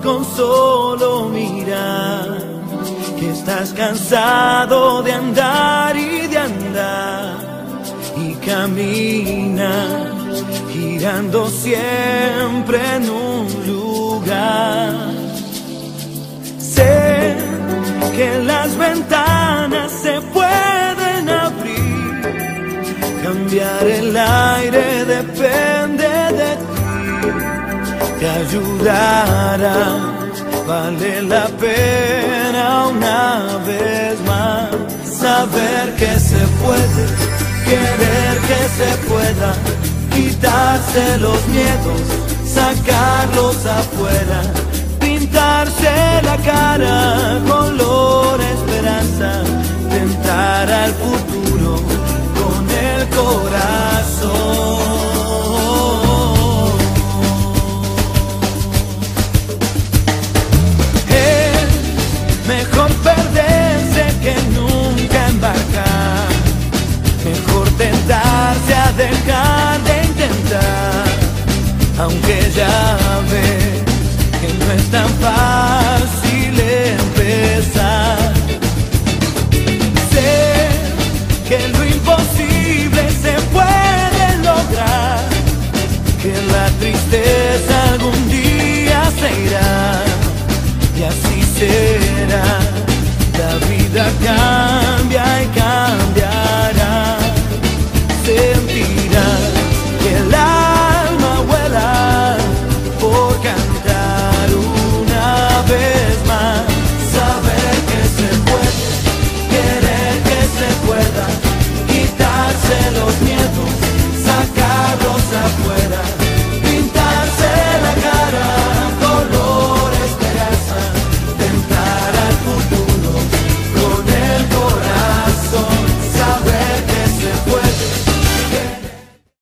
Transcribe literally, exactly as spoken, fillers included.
con solo mirar que estás cansado de andar y de andar y camina girando siempre en un lugar. Sé que las ventanas se pueden abrir, cambiar el aire depende de ti, te ayudará, vale la pena una vez más saber que se puede, querer que se pueda, quitarse los miedos, sacarlos afuera, pintarse la cara color esperanza, tentar al futuro con el corazón.